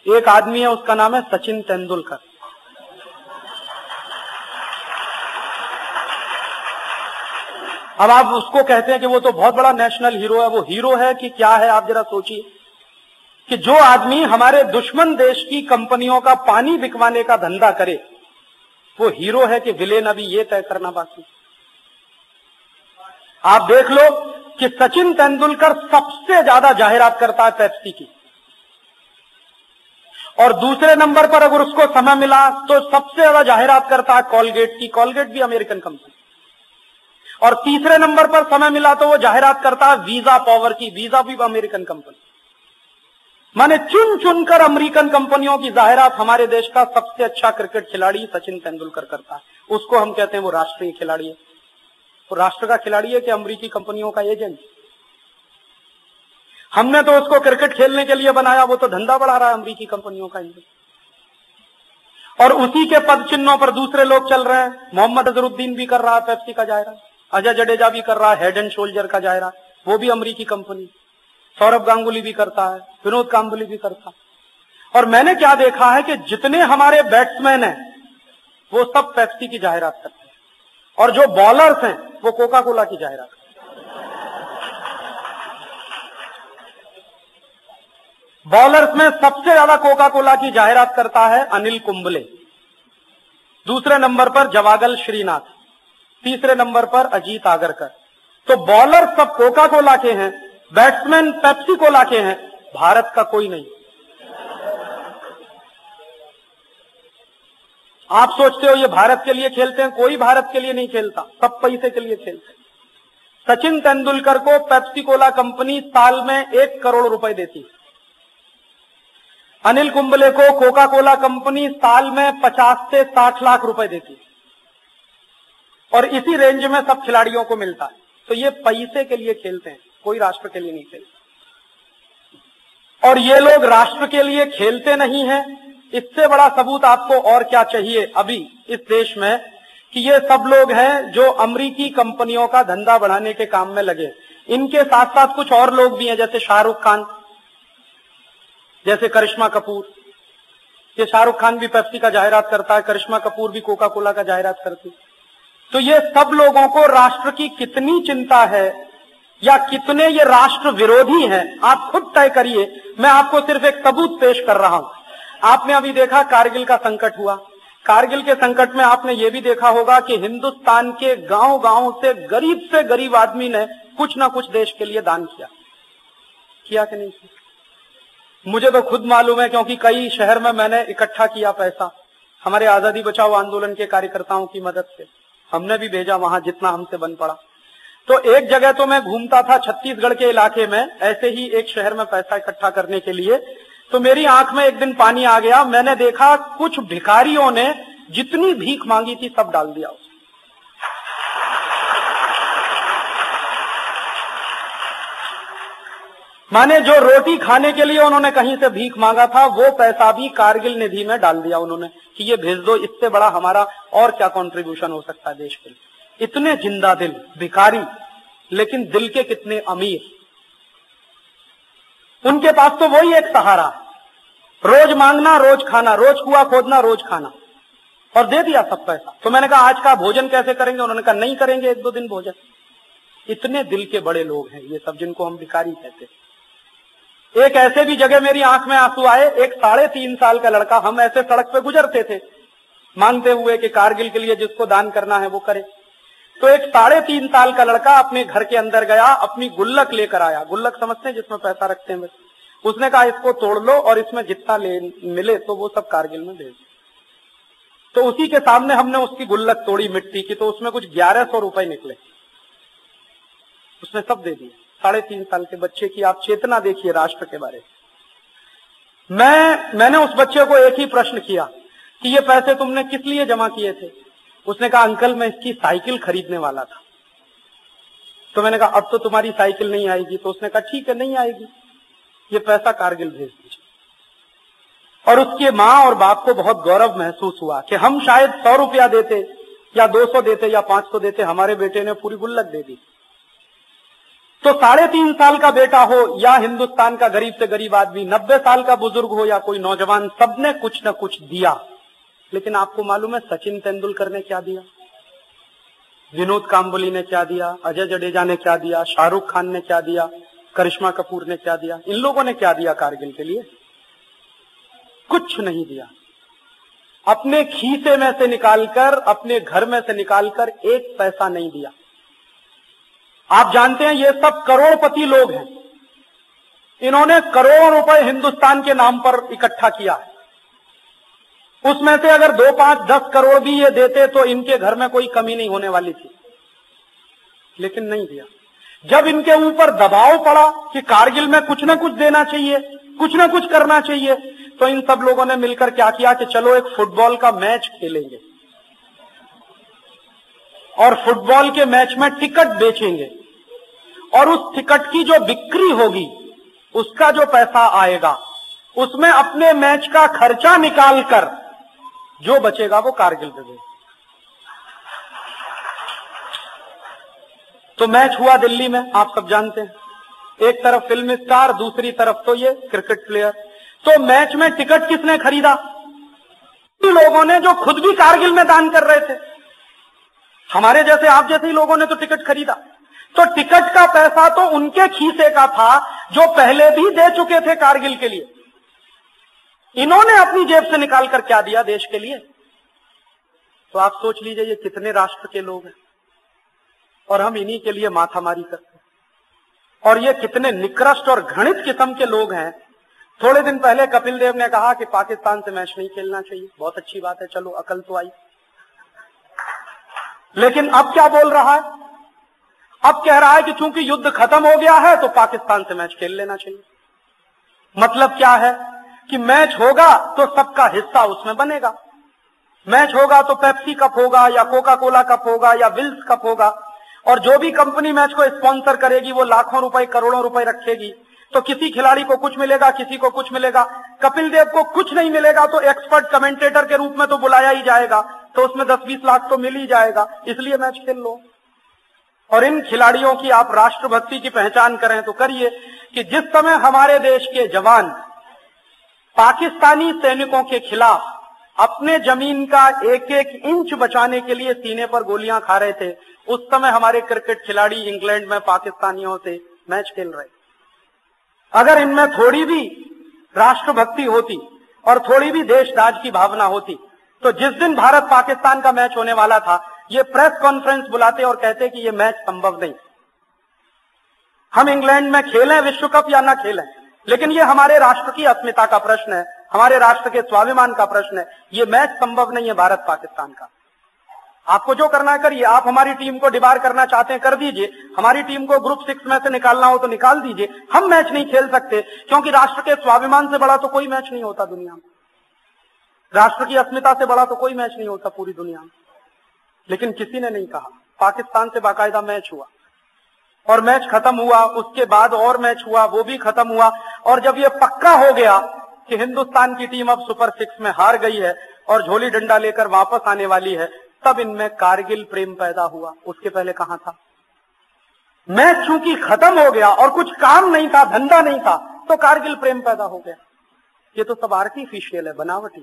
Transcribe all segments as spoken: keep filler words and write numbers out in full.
एक आदमी है, उसका नाम है सचिन तेंदुलकर। अब आप उसको कहते हैं कि वो तो बहुत बड़ा नेशनल हीरो है। वो हीरो है कि क्या है, आप जरा सोचिए कि जो आदमी हमारे दुश्मन देश की कंपनियों का पानी बिकवाने का धंधा करे, वो हीरो है कि विलेन, अभी ये तय करना बाकी। आप देख लो कि सचिन तेंदुलकर सबसे ज्यादा जाहिरात करता है पेप्सी की, और दूसरे नंबर पर अगर उसको समय मिला तो सबसे ज्यादा जाहिरात करता है कॉलगेट की। कॉलगेट भी अमेरिकन कंपनी। और तीसरे नंबर पर समय मिला तो वो जाहिरात करता है वीजा पावर की। वीजा भी अमेरिकन कंपनी। माने चुन चुनकर अमेरिकन कंपनियों की जाहिरात हमारे देश का सबसे अच्छा क्रिकेट खिलाड़ी सचिन तेंदुलकर करता है। उसको हम कहते हैं वो राष्ट्रीय खिलाड़ी है। वो राष्ट्र का खिलाड़ी है कि अमेरिकी कंपनियों का एजेंट? हमने तो उसको क्रिकेट खेलने के लिए बनाया, वो तो धंधा बढ़ा रहा है अमेरिकी कंपनियों का। और उसी के पद चिन्हों पर दूसरे लोग चल रहे हैं। मोहम्मद अजहरुद्दीन भी कर रहा है पेप्सी का जाहिरात, अजय जडेजा भी कर रहा है हेड एंड शोल्डर का जाहिरात, वो भी अमेरिकी कंपनी। सौरभ गांगुली भी करता है, विनोद कांबली भी करता है। और मैंने क्या देखा है कि जितने हमारे बैट्समैन हैं वो सब पेप्सी की जाहिरात करते हैं, और जो बॉलर्स हैं वो कोका कोला की जाहिरात करते हैं। बॉलर्स में सबसे ज्यादा कोका कोला की जाहिरात करता है अनिल कुंबले, दूसरे नंबर पर जवागल श्रीनाथ, तीसरे नंबर पर अजीत आगरकर। तो बॉलर सब कोका कोला के हैं, बैट्समैन पेप्सी कोला के हैं, भारत का कोई नहीं। आप सोचते हो ये भारत के लिए खेलते हैं? कोई भारत के लिए नहीं खेलता, सब पैसे के लिए खेलते हैं। सचिन तेंदुलकर को पेप्सी कोला कंपनी साल में एक करोड़ रुपए देती है। अनिल कुंबले को कोका कोला कंपनी साल में पचास से साठ लाख रुपए देती है, और इसी रेंज में सब खिलाड़ियों को मिलता है। तो ये पैसे के लिए खेलते हैं, कोई राष्ट्र के लिए नहीं खेलते। और ये लोग राष्ट्र के लिए खेलते नहीं हैं, इससे बड़ा सबूत आपको और क्या चाहिए अभी इस देश में कि ये सब लोग हैं जो अमेरिकी कंपनियों का धंधा बढ़ाने के काम में लगे। इनके साथ साथ कुछ और लोग भी हैं, जैसे शाहरुख खान, जैसे करिश्मा कपूर। ये शाहरुख खान भी पेप्सी का जाहिरात करता है, करिश्मा कपूर भी कोका कोला का जाहिरात करती है। तो ये सब लोगों को राष्ट्र की कितनी चिंता है या कितने ये राष्ट्र विरोधी हैं, आप खुद तय करिए। मैं आपको सिर्फ एक सबूत पेश कर रहा हूं। आपने अभी देखा कारगिल का संकट हुआ। कारगिल के संकट में आपने ये भी देखा होगा कि हिंदुस्तान के गांव गांव से गरीब से गरीब आदमी ने कुछ ना कुछ देश के लिए दान किया किया कि नहीं किया? मुझे तो खुद मालूम है, क्योंकि कई शहर में मैंने इकट्ठा किया पैसा हमारे आजादी बचाओ आंदोलन के कार्यकर्ताओं की मदद से। हमने भी भेजा वहां जितना हमसे बन पड़ा। तो एक जगह तो मैं घूमता था छत्तीसगढ़ के इलाके में, ऐसे ही एक शहर में पैसा इकट्ठा करने के लिए। तो मेरी आंख में एक दिन पानी आ गया। मैंने देखा कुछ भिखारियों ने जितनी भीख मांगी थी सब डाल दिया उसने। माने जो रोटी खाने के लिए उन्होंने कहीं से भीख मांगा था, वो पैसा भी कारगिल निधि में डाल दिया उन्होंने कि ये भेज दो। इससे बड़ा हमारा और क्या कंट्रीब्यूशन हो सकता है देश के लिए। इतने जिंदा दिल भिखारी, लेकिन दिल के कितने अमीर। उनके पास तो वही एक सहारा है, रोज मांगना रोज खाना, रोज कुआं खोदना रोज खाना, और दे दिया सब पैसा। तो मैंने कहा आज का भोजन कैसे करेंगे? उन्होंने कहा नहीं करेंगे एक दो दिन भोजन। इतने दिल के बड़े लोग हैं ये सब, जिनको हम भिखारी कहते हैं। एक ऐसे भी जगह मेरी आंख में आंसू आए। एक साढ़े तीन साल का लड़का, हम ऐसे सड़क पे गुजरते थे मांगते हुए कि कारगिल के लिए जिसको दान करना है वो करे। तो एक साढ़े तीन साल का लड़का अपने घर के अंदर गया, अपनी गुल्लक लेकर आया। गुल्लक समझते हैं जिसमें पैसा रखते हैं? उसने कहा इसको तोड़ लो और इसमें जितना ले मिले तो वो सब कारगिल में भेज। तो उसी के सामने हमने उसकी गुल्लक तोड़ी मिट्टी की, तो उसमें कुछ ग्यारह सौ रुपए निकले। उसने सब दे दिए। साढ़े तीन साल के बच्चे की आप चेतना देखिए राष्ट्र के बारे में। मैं मैंने उस बच्चे को एक ही प्रश्न किया कि ये पैसे तुमने किस लिए जमा किए थे? उसने कहा अंकल मैं इसकी साइकिल खरीदने वाला था। तो मैंने कहा अब तो तुम्हारी साइकिल नहीं आएगी। तो उसने कहा ठीक है नहीं आएगी, ये पैसा कारगिल भेज दीजिए। और उसके माँ और बाप को बहुत गौरव महसूस हुआ कि हम शायद सौ रुपया देते या दो सौ देते या पांच सौ देते, हमारे बेटे ने पूरी गुल्लक दे दी। तो साढ़े तीन साल का बेटा हो या हिंदुस्तान का गरीब से गरीब आदमी, नब्बे साल का बुजुर्ग हो या कोई नौजवान, सबने कुछ न कुछ दिया। लेकिन आपको मालूम है सचिन तेंदुलकर ने क्या दिया, विनोद कांबली ने क्या दिया, अजय जडेजा ने क्या दिया, शाहरुख खान ने क्या दिया, करिश्मा कपूर ने क्या दिया? इन लोगों ने क्या दिया कारगिल के लिए? कुछ नहीं दिया। अपने खीसे में से निकालकर, अपने घर में से निकालकर एक पैसा नहीं दिया। आप जानते हैं ये सब करोड़पति लोग हैं, इन्होंने करोड़ों रुपए हिंदुस्तान के नाम पर इकट्ठा किया है। उसमें से अगर दो पांच दस करोड़ भी ये देते तो इनके घर में कोई कमी नहीं होने वाली थी, लेकिन नहीं दिया। जब इनके ऊपर दबाव पड़ा कि कारगिल में कुछ ना कुछ देना चाहिए, कुछ ना कुछ करना चाहिए, तो इन सब लोगों ने मिलकर क्या किया कि चलो एक फुटबॉल का मैच खेलेंगे और फुटबॉल के मैच में टिकट बेचेंगे और उस टिकट की जो बिक्री होगी उसका जो पैसा आएगा उसमें अपने मैच का खर्चा निकालकर जो बचेगा वो कारगिल पे देंगे। तो मैच हुआ दिल्ली में, आप सब जानते हैं, एक तरफ फिल्म स्टार, दूसरी तरफ तो ये क्रिकेट प्लेयर। तो मैच में टिकट किसने खरीदा? लोगों ने जो खुद भी कारगिल में दान कर रहे थे। हमारे जैसे आप जैसे ही लोगों ने तो टिकट खरीदा। तो टिकट का पैसा तो उनके खीसे का था जो पहले भी दे चुके थे कारगिल के लिए। इन्होंने अपनी जेब से निकालकर क्या दिया देश के लिए? तो आप सोच लीजिए ये कितने राष्ट्र के लोग हैं और हम इन्हीं के लिए माथामारी करते हैं। और ये कितने निकृष्ट और घृणित किस्म के लोग हैं। थोड़े दिन पहले कपिल देव ने कहा कि पाकिस्तान से मैच नहीं खेलना चाहिए। बहुत अच्छी बात है, चलो अकल तो आई। लेकिन अब क्या बोल रहा है? अब कह रहा है कि चूंकि युद्ध खत्म हो गया है तो पाकिस्तान से मैच खेल लेना चाहिए। मतलब क्या है कि मैच होगा तो सबका हिस्सा उसमें बनेगा। मैच होगा तो पेप्सी कप होगा या कोका कोला कप होगा या विल्स कप होगा, और जो भी कंपनी मैच को स्पॉन्सर करेगी वो लाखों रुपए करोड़ों रुपए रखेगी। तो किसी खिलाड़ी को कुछ मिलेगा, किसी को कुछ मिलेगा। कपिल देव को कुछ नहीं मिलेगा तो एक्सपर्ट कमेंटेटर के रूप में तो बुलाया ही जाएगा, तो उसमें दस बीस लाख तो मिल ही जाएगा, इसलिए मैच खेल लो। और इन खिलाड़ियों की आप राष्ट्रभक्ति की पहचान करें तो करिए कि जिस समय हमारे देश के जवान पाकिस्तानी सैनिकों के खिलाफ अपने जमीन का एक एक इंच बचाने के लिए सीने पर गोलियां खा रहे थे, उस समय हमारे क्रिकेट खिलाड़ी इंग्लैंड में पाकिस्तानियों से मैच खेल रहे। अगर इनमें थोड़ी भी राष्ट्रभक्ति होती और थोड़ी भी देशराज की भावना होती तो जिस दिन भारत पाकिस्तान का मैच होने वाला था ये प्रेस कॉन्फ्रेंस बुलाते और कहते कि ये मैच संभव नहीं। हम इंग्लैंड में खेलें विश्व कप या ना खेलें, लेकिन ये हमारे राष्ट्र की अस्मिता का प्रश्न है, हमारे राष्ट्र के स्वाभिमान का प्रश्न है। ये मैच संभव नहीं है भारत पाकिस्तान का। आपको जो करना है करिए। आप हमारी टीम को डिबार करना चाहते हैं कर दीजिए, हमारी टीम को ग्रुप सिक्स में से निकालना हो तो निकाल दीजिए। हम मैच नहीं खेल सकते क्योंकि राष्ट्र के स्वाभिमान से बड़ा तो कोई मैच नहीं होता दुनिया में, राष्ट्र की अस्मिता से बड़ा तो कोई मैच नहीं होता पूरी दुनिया में। लेकिन किसी ने नहीं कहा। पाकिस्तान से बाकायदा मैच हुआ और मैच खत्म हुआ, उसके बाद और मैच हुआ, वो भी खत्म हुआ। और जब ये पक्का हो गया कि हिंदुस्तान की टीम अब सुपर सिक्स में हार गई है और झोली डंडा लेकर वापस आने वाली है, तब इनमें कारगिल प्रेम पैदा हुआ। उसके पहले कहां था? मैच चूंकि खत्म हो गया और कुछ काम नहीं था, धंधा नहीं था, तो कारगिल प्रेम पैदा हो गया। ये तो सब आर्टिफिशियल है, बनावटी।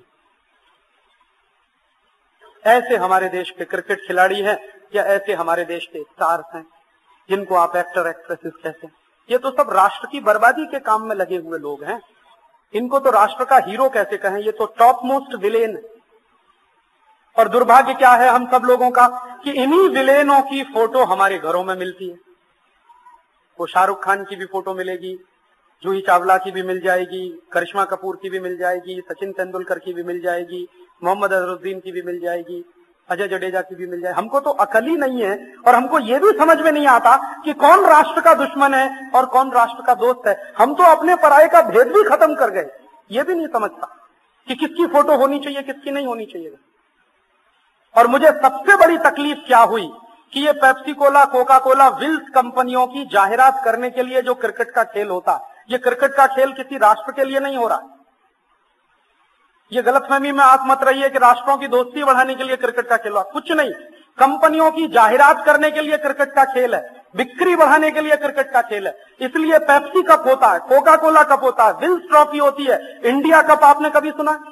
ऐसे हमारे देश के क्रिकेट खिलाड़ी हैं या ऐसे हमारे देश के स्टार्स हैं जिनको आप एक्टर एक्ट्रेसेस कहते हैं। ये तो सब राष्ट्र की बर्बादी के काम में लगे हुए लोग हैं। इनको तो राष्ट्र का हीरो कैसे कहें? ये तो टॉप मोस्ट विलेन है। और दुर्भाग्य क्या है हम सब लोगों का कि इन्हीं विलेनों की फोटो हमारे घरों में मिलती है। वो शाहरुख खान की भी फोटो मिलेगी, जूही चावला की भी मिल जाएगी, करिश्मा कपूर की भी मिल जाएगी, सचिन तेंदुलकर की भी मिल जाएगी, मोहम्मद अजहरुद्दीन की भी मिल जाएगी, अजय जडेजा की भी मिल जाए। हमको तो अकल ही नहीं है और हमको ये भी समझ में नहीं आता कि कौन राष्ट्र का दुश्मन है और कौन राष्ट्र का दोस्त है। हम तो अपने पराये का भेद भी खत्म कर गए। ये भी नहीं समझता कि किसकी फोटो होनी चाहिए, किसकी नहीं होनी चाहिए। और मुझे सबसे बड़ी तकलीफ क्या हुई कि ये Pepsi cola, Coca Cola, Wills कंपनियों की जाहिरात करने के लिए जो क्रिकेट का खेल होता, ये क्रिकेट का खेल किसी राष्ट्र के लिए नहीं हो रहा। ये गलतफहमी में आप मत रहिए कि राष्ट्रों की दोस्ती बढ़ाने के लिए क्रिकेट का खेल हो, कुछ नहीं। कंपनियों की जाहिरात करने के लिए क्रिकेट का खेल है। बिक्री बढ़ाने के लिए क्रिकेट का खेल है, इसलिए पेप्सी कप होता है, कोका कोला कप होता है, विल्स ट्रॉफी होती है, इंडिया कप आपने कभी सुना है?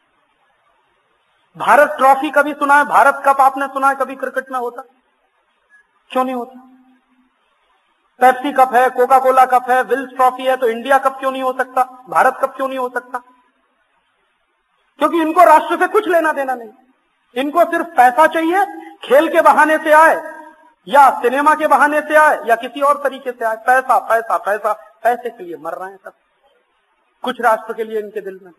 भारत ट्रॉफी कभी सुना है? भारत कप आपने सुना है कभी क्रिकेट में होता? क्यों नहीं होता? पेप्सी कप है, कोका कोला कप है, विल्स ट्रॉफी है, तो इंडिया कप क्यों नहीं हो सकता? भारत कप क्यों नहीं हो सकता? क्योंकि इनको राष्ट्र से कुछ लेना देना नहीं, इनको सिर्फ पैसा चाहिए, खेल के बहाने से आए या सिनेमा के बहाने से आए या किसी और तरीके से आए, पैसा पैसा पैसा, पैसे के लिए मर रहे हैं सब, कुछ राष्ट्र के लिए इनके दिल में।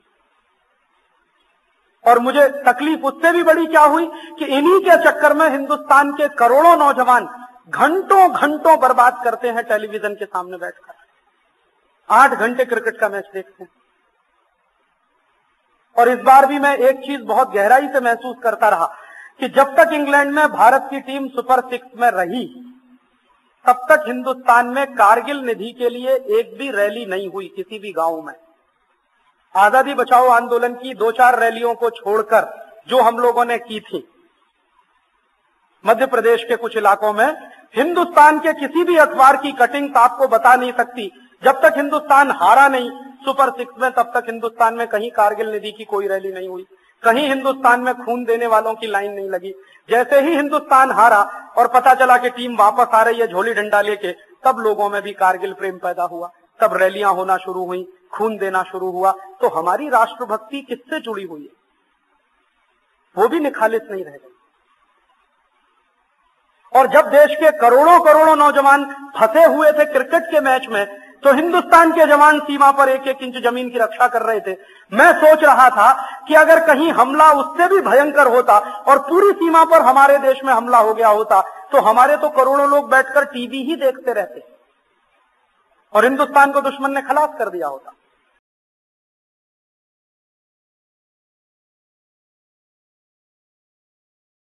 और मुझे तकलीफ उससे भी बड़ी क्या हुई कि इन्हीं के चक्कर में हिंदुस्तान के करोड़ों नौजवान घंटों घंटों बर्बाद करते हैं टेलीविजन के सामने बैठकर, आठ घंटे क्रिकेट का मैच देखते हैं। और इस बार भी मैं एक चीज बहुत गहराई से महसूस करता रहा कि जब तक इंग्लैंड में भारत की टीम सुपर सिक्स में रही, तब तक हिंदुस्तान में कारगिल निधि के लिए एक भी रैली नहीं हुई किसी भी गांव में। आजादी बचाओ आंदोलन की दो चार रैलियों को छोड़कर जो हम लोगों ने की थी मध्य प्रदेश के कुछ इलाकों में, हिंदुस्तान के किसी भी अखबार की कटिंग आपको बता नहीं सकती, जब तक हिंदुस्तान हारा नहीं सुपर सिक्स में, तब तक हिंदुस्तान में कहीं कारगिल निधि की कोई रैली नहीं हुई, कहीं हिंदुस्तान में खून देने वालों की लाइन नहीं लगी। जैसे ही हिंदुस्तान हारा और पता चला कि टीम वापस आ रही है झोली डंडा लेके, तब लोगों में भी कारगिल प्रेम पैदा हुआ, तब रैलियां होना शुरू हुई, खून देना शुरू हुआ। तो हमारी राष्ट्रभक्ति किससे जुड़ी हुई है? वो भी निखालिस नहीं रह गई। और जब देश के करोड़ों करोड़ों नौजवान फंसे हुए थे क्रिकेट के मैच में, तो हिंदुस्तान के जवान सीमा पर एक एक इंच जमीन की रक्षा कर रहे थे। मैं सोच रहा था कि अगर कहीं हमला उससे भी भयंकर होता और पूरी सीमा पर हमारे देश में हमला हो गया होता, तो हमारे तो करोड़ों लोग बैठकर टीवी ही देखते रहते और हिंदुस्तान को दुश्मन ने खलास कर दिया होता।